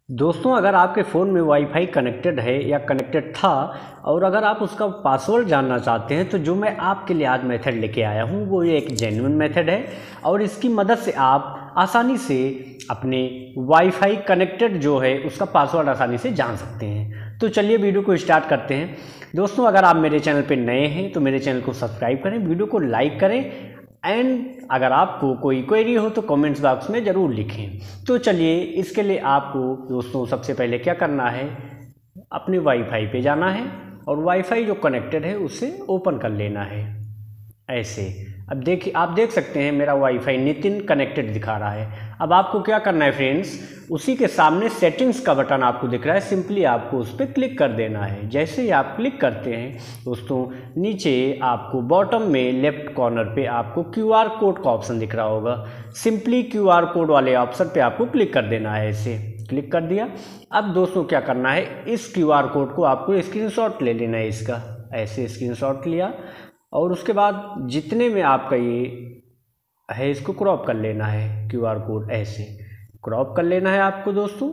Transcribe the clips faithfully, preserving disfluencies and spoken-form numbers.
दोस्तों, अगर आपके फ़ोन में वाईफाई कनेक्टेड है या कनेक्टेड था और अगर आप उसका पासवर्ड जानना चाहते हैं तो जो मैं आपके लिए आज मेथड लेके आया हूँ वो ये एक जेन्युइन मेथड है और इसकी मदद से आप आसानी से अपने वाईफाई कनेक्टेड जो है उसका पासवर्ड आसानी से जान सकते हैं। तो चलिए वीडियो को स्टार्ट करते हैं। दोस्तों, अगर आप मेरे चैनल पर नए हैं तो मेरे चैनल को सब्सक्राइब करें, वीडियो को लाइक करें एंड अगर आपको कोई क्वेरी हो तो कमेंट्स बॉक्स में ज़रूर लिखें। तो चलिए, इसके लिए आपको दोस्तों सबसे पहले क्या करना है, अपने वाईफाई पे जाना है और वाईफाई जो कनेक्टेड है उसे ओपन कर लेना है ऐसे। अब देखिए, आप देख सकते हैं मेरा वाईफाई नितिन कनेक्टेड दिखा रहा है। अब आपको क्या करना है फ्रेंड्स, उसी के सामने सेटिंग्स का बटन आपको दिख रहा है, सिंपली आपको उस पर क्लिक कर देना है। जैसे ही आप क्लिक करते हैं दोस्तों, नीचे आपको बॉटम में लेफ्ट कॉर्नर पे आपको क्यू आर कोड का ऑप्शन दिख रहा होगा। सिंपली क्यू आर कोड वाले ऑप्शन पे आपको क्लिक कर देना है। ऐसे क्लिक कर दिया। अब दोस्तों क्या करना है, इस क्यू आर कोड को आपको स्क्रीनशॉट ले लेना है इसका। ऐसे स्क्रीनशॉट लिया और उसके बाद जितने में आपका ये है इसको क्रॉप कर लेना है। क्यू आर कोड ऐसे क्रॉप कर लेना है आपको दोस्तों,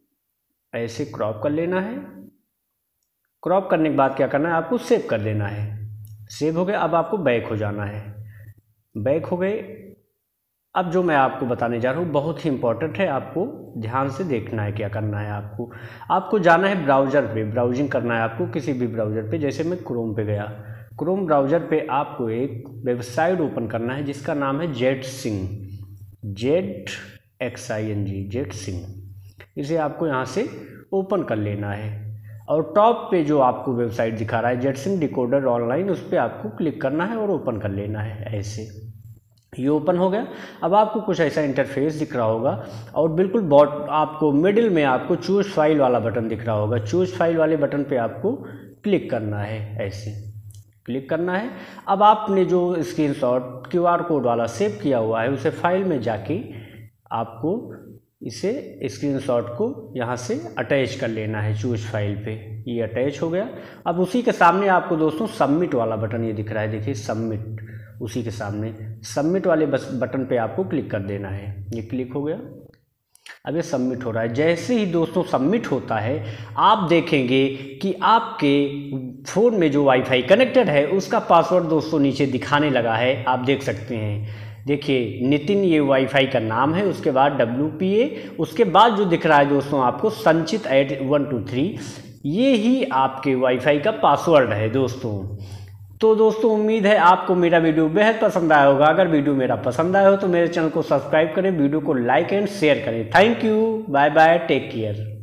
ऐसे क्रॉप कर लेना है। क्रॉप करने के बाद क्या करना है, आपको सेव कर देना है। सेव हो गया। अब आपको बैक हो जाना है। बैक हो गए। अब जो मैं आपको बताने जा रहा हूँ बहुत ही इंपॉर्टेंट है, आपको ध्यान से देखना है। क्या करना है आपको आपको जाना है ब्राउज़र पे, ब्राउजिंग करना है आपको किसी भी ब्राउज़र पे। जैसे मैं क्रोम पे गया, क्रोम ब्राउज़र पे आपको एक वेबसाइट ओपन करना है जिसका नाम है ZXing, Z X I N G, ZXing. इसे आपको यहाँ से ओपन कर लेना है और टॉप पे जो आपको वेबसाइट दिखा रहा है जेट सिंग डिकोडर ऑनलाइन, उस पर आपको क्लिक करना है और ओपन कर लेना है। ऐसे ये ओपन हो गया। अब आपको कुछ ऐसा इंटरफेस दिख रहा होगा और बिल्कुल बॉट आपको मिडिल में आपको चूज फाइल वाला बटन दिख रहा होगा। चूज फाइल वाले बटन पे आपको क्लिक करना है। ऐसे क्लिक करना है। अब आपने जो स्क्रीनशॉट क्यू आर कोड वाला सेव किया हुआ है उसे फाइल में जाके आपको इसे स्क्रीनशॉट को यहाँ से अटैच कर लेना है चूज फाइल पे। ये अटैच हो गया। अब उसी के सामने आपको दोस्तों सबमिट वाला बटन ये दिख रहा है, देखिए सबमिट। उसी के सामने सबमिट वाले बस बटन पे आपको क्लिक कर देना है। ये क्लिक हो गया। अब ये सबमिट हो रहा है। जैसे ही दोस्तों सबमिट होता है आप देखेंगे कि आपके फ़ोन में जो वाईफाई कनेक्टेड है उसका पासवर्ड दोस्तों नीचे दिखाने लगा है। आप देख सकते हैं, देखिए नितिन ये वाईफाई का नाम है, उसके बाद डब्ल्यू पी ए, उसके बाद जो दिख रहा है दोस्तों आपको संचित एट वन टू थ्री, ये ही आपके वाईफाई का पासवर्ड है दोस्तों। तो दोस्तों उम्मीद है आपको मेरा वीडियो बेहद पसंद आया होगा। अगर वीडियो मेरा पसंद आया हो तो मेरे चैनल को सब्सक्राइब करें, वीडियो को लाइक एंड शेयर करें। Thank you, bye bye, take care.